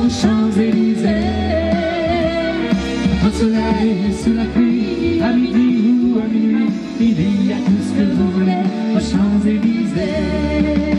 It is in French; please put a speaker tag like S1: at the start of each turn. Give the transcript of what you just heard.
S1: aux Champs-Élysées. Au soleil, sous la pluie, à midi ou à minuit, il y a tout ce que vous voulez aux Champs-Élysées.